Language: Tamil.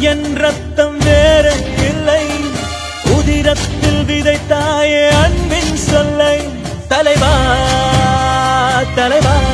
என் ரத்தம் வேற இல்லை உதிரத்தில் விதைத்தாயே அன்பின் சொல்லை தலைவா தலைவா